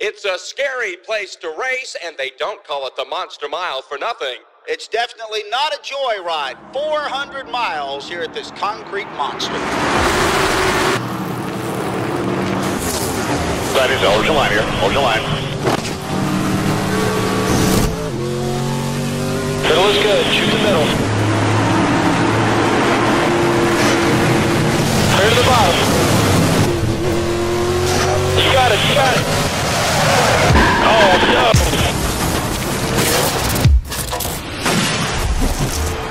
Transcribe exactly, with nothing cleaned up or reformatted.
It's a scary place to race, and they don't call it the Monster Mile for nothing. It's definitely not a joyride. four hundred miles here at this concrete monster. That is, hold your line here. Hold your line. Middle is good. Shoot the middle. Clear to the bottom. You got it. You got it. Oh, no.